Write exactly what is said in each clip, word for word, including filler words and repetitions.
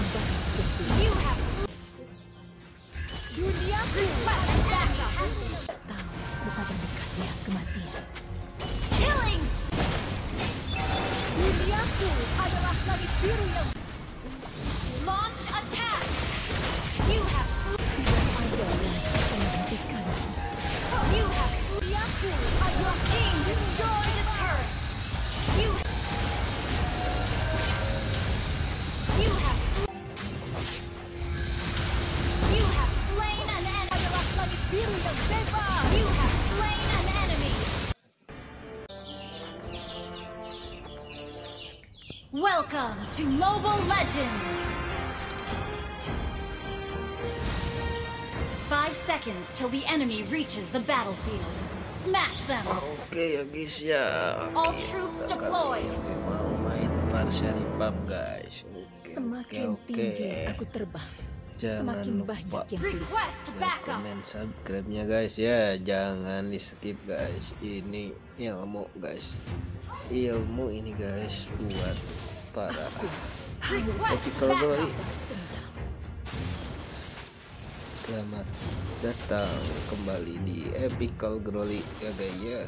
banyak yang belum You have Duniaku request backup. tahu betapa dekatnya kematian. Killings. Duniaku adalah langit biru yang launch attack. You have Tidak ada yang akan menghentikan. You have Duniaku. Your team destroyed the turret. You You have You have slain an enemy. Adalah langit biru yang bebas. You have slain an enemy. Welcome to Mobile Legends. Five seconds till the enemy reaches the battlefield. Smash them. Oke ya guys ya. All Oke, troops kita deployed. kali ini mau main Varsity Pump guys. Oke, Semakin oke, tinggi oke. aku terbang, Jangan semakin lupa banyak yang pilihan. Request like, backup. comment, subscribe-nya guys ya. Jangan di skip guys. Ini ilmu guys. Ilmu ini guys buat para Request Epical Glory. backup. Selamat datang kembali di Epical Glory ya guys ya.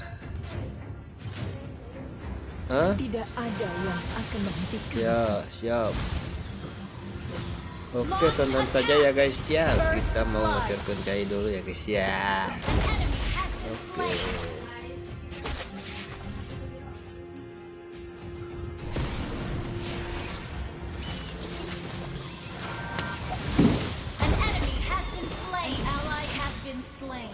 Hah? Tidak ada yang akan menghentikan. Ya, siap. Oke, tonton saja ya guys ya. Kita mau ngecurkan cai dulu ya guys ya. Enemy has been Oke. slain. An enemy has been slain. Ally has been slain.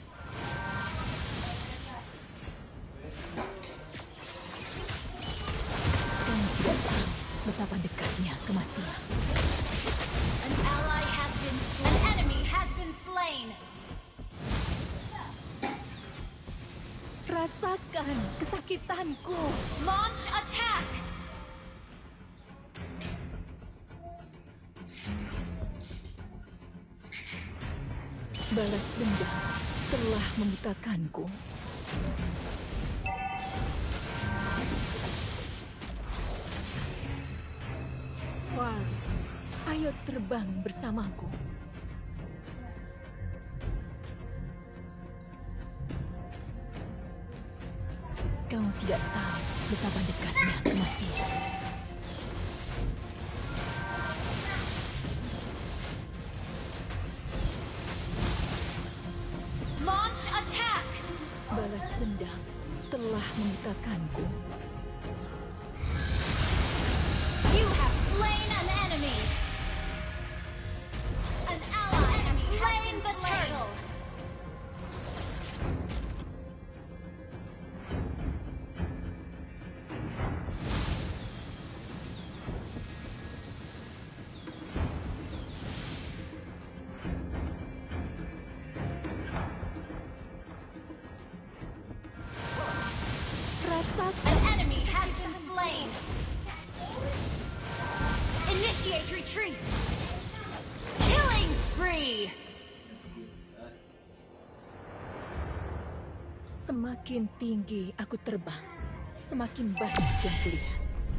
Kamu tidak tahu betapa dekatnya kematian. An ally has been slain. An enemy has been slain. Rasakan kesakitanku. Launch attack. Balas dendam telah membutakanku. Far, ayo terbang bersamaku. Kau tidak tahu betapa dekatnya kematian. Launch attack. Balas dendam telah membutakanku. You have slain an enemy. An ally has slain the turtle. Rasakan An enemy has been slain. Initiate retreat. Killing spree. semakin tinggi aku terbang, semakin banyak yang kulihat.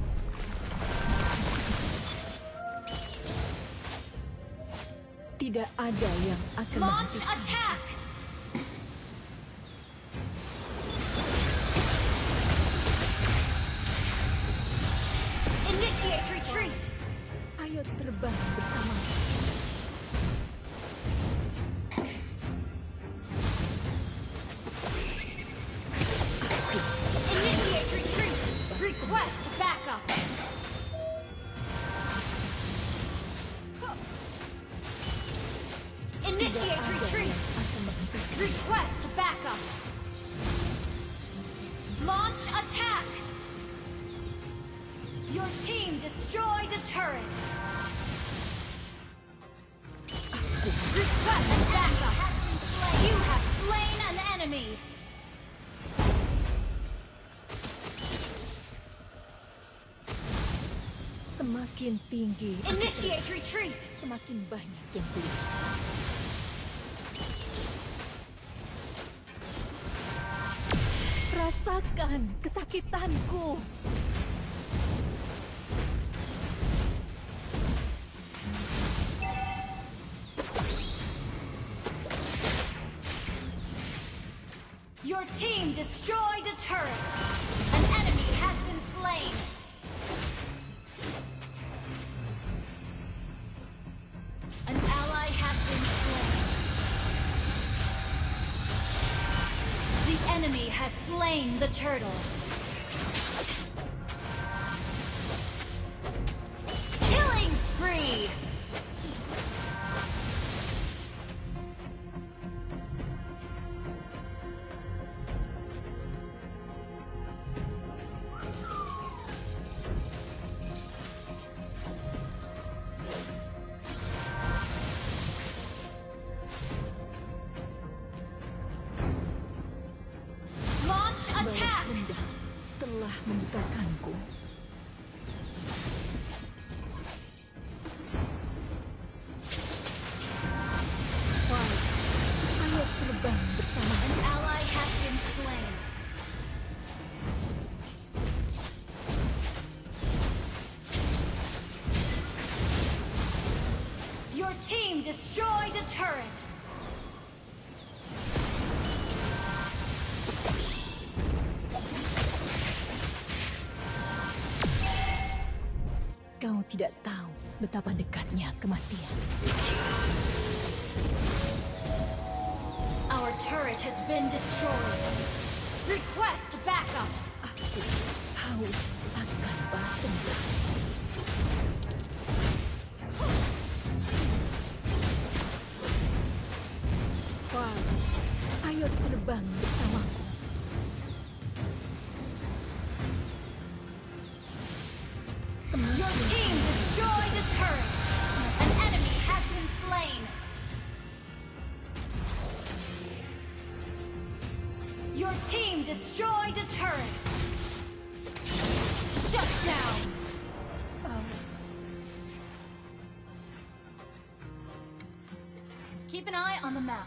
Tidak ada yang akan Launch menghentikan. attack. Initiate retreat. Ayo terbang bersama. Initiate retreat. Request backup. Initiate Tidak ada retreat. yang akan menghentikan. Request backup. Launch attack. Your team destroyed a turret. Request backup. You have slain an enemy. Semakin tinggi aku Initiate terbang, retreat. semakin banyak yang kulihat. Rasakan kesakitanku. team destroyed a turret. An enemy has been slain. An ally has been slain. The enemy has slain the turtle. Killing spree! Launch attack! Balas dendam telah membutakanku. Wah, ayo terbang bersama. An ally has been slain. Your team destroyed a turret. Kau tidak tahu betapa dekatnya kematian. Our turret has been destroyed. Request backup. Aku haus akan balas dendam. Wah, ayo terbang bersamaku. Your team destroyed a turret. An enemy has been slain. Your team destroyed a turret. Shut down. Keep an eye on the map.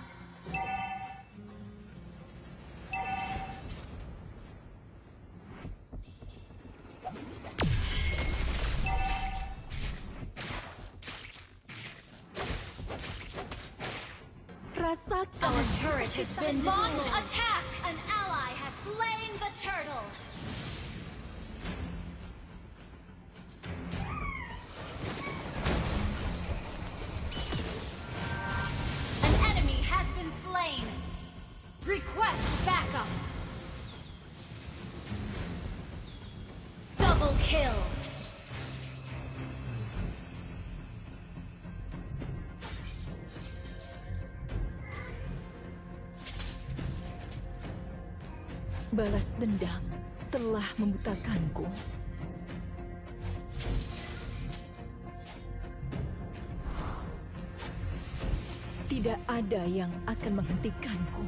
Rasakan. Our turret has been destroyed. Launch attack! An ally has slain the turtle. An enemy has been slain. Request backup. Double kill. Balas dendam telah membutakanku. Tidak ada yang akan menghentikanku.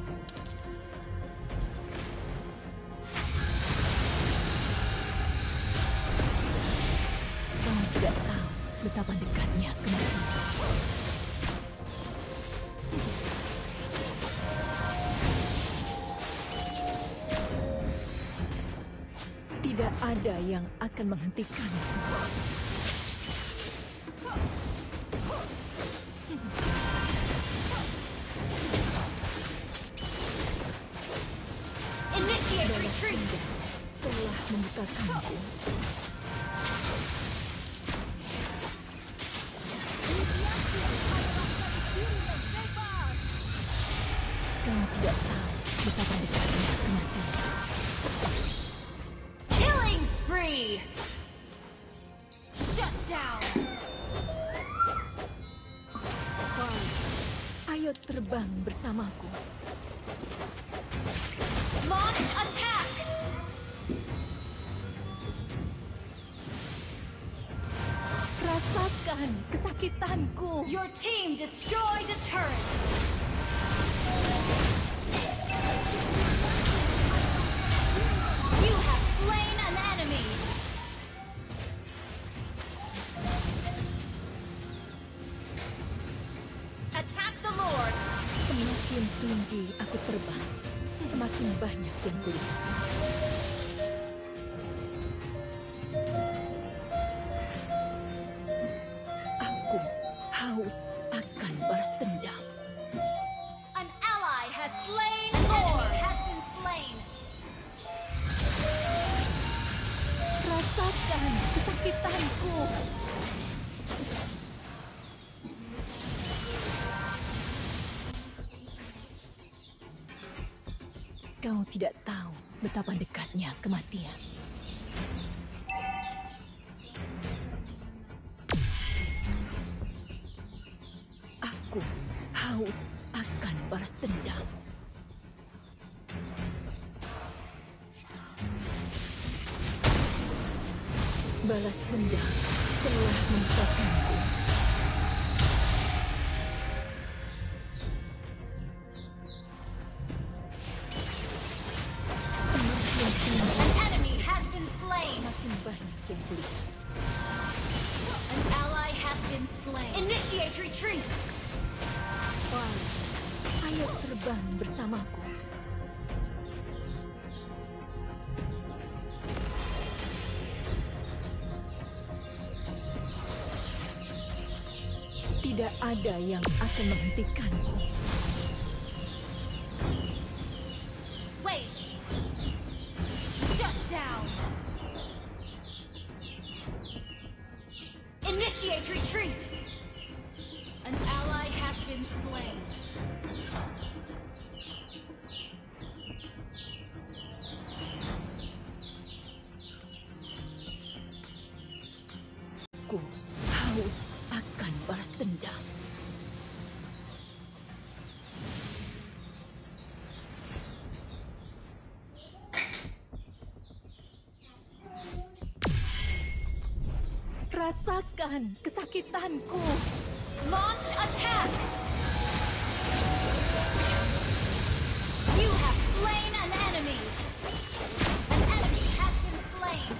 Kau tidak tahu betapa dekatnya kematian. Tidak ada yang akan menghentikanku. Initiate retreat. Telah membutakanku. Kau tidak tahu betapa dekatnya kematian. Killing spree. Shut down. Wah, ayo terbang bersamaku. Launch attack. Rasakan kesakitanku. Your team destroyed a turret. You have slain an enemy. Attack the Lord. Semakin tinggi aku terbang, semakin banyak yang kulihat. Aku haus akan balas dendam. An ally has slain. An enemy has been slain. Kau tidak tahu betapa dekatnya kematian. Aku haus akan balas dendam. Balas dendam telah membukakanku. An enemy has been slain. Semakin banyak yang kulihat. An ally has been slain. Initiate retreat. Wah, ayo terbang bersamaku. Tidak ada yang akan menghentikanku. Wait. Shut down. Initiate retreat. An ally has been slain. Aku haus akan balas dendam. Rasakan kesakitanku. Launch attack. You have slain an enemy. An enemy has been slain.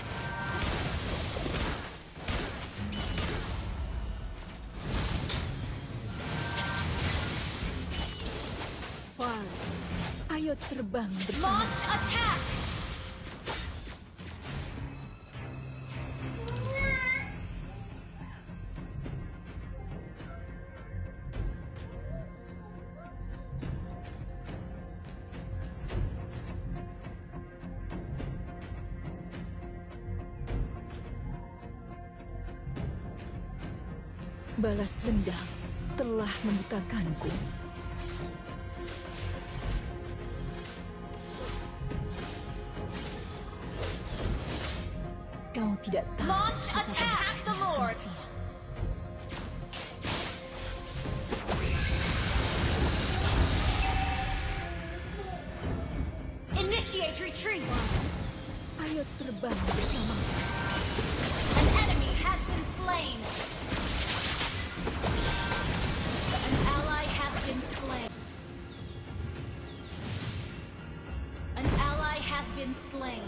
Far, ayo terbang bersama. Launch attack. Balas dendam telah membutakanku. Kau tidak tahu. Launch betapa attack the dekatnya Lord. kematian. Initiate retreat. Ayo terbang bersama. An enemy has been slain. An ally has been slain. An ally has been slain.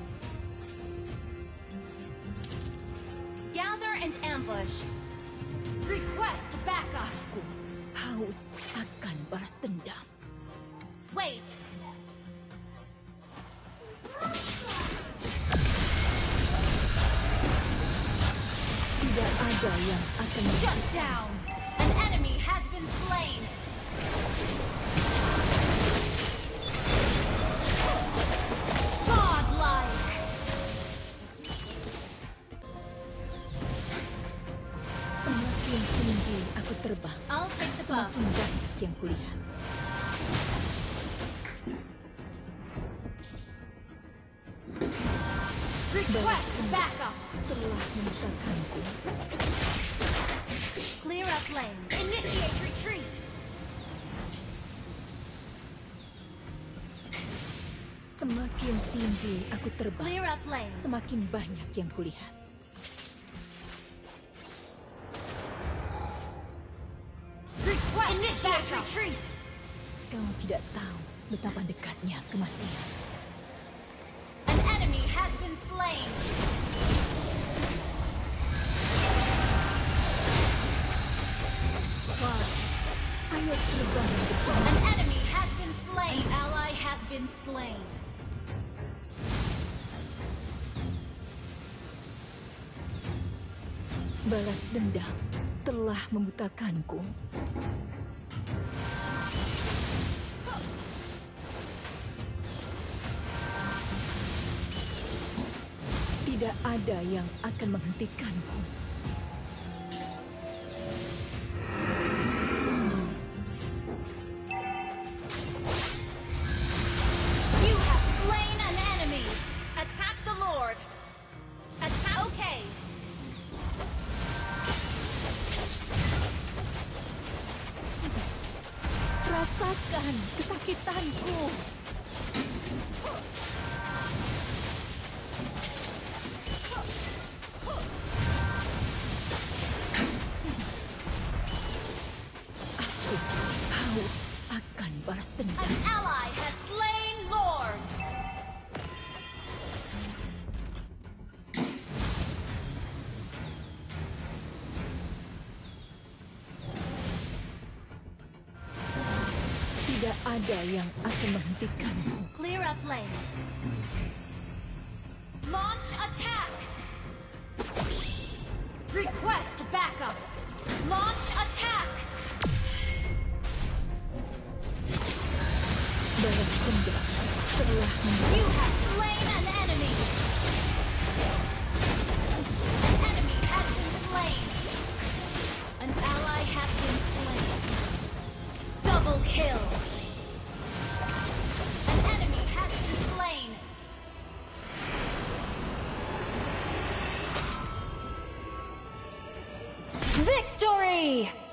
Gather and ambush. Request backup. Aku haus akan balas dendam. Wait. Tidak ada yang akan Shut down. An enemy has been slain. Godlike. Semakin tinggi aku terbang, I'll take the buff. semakin banyak yang kulihat. Request backup. Telah membutakanku. Clear up lane. Initiate retreat. Semakin tinggi aku terbang, Clear up lane. semakin banyak yang kulihat. Request initiate retreat. Kau tidak tahu betapa dekatnya kematian. An enemy has been slain. Wah, ayo terbang bersama. An enemy has been slain. An ally has been slain. Balas dendam telah membutakanku. Tidak ada yang akan menghentikanku. Rasakan kesakitanku. Aku haus akan balas An dendam. ally has slain Lord. Tidak ada yang akan menghentikanmu. Clear up lanes. Launch attack. Request backup. Launch attack. Balas dendam telah membuat You have slain an enemy. An enemy has been slain. An ally has been slain. Double kill. An enemy has been slain. Victory!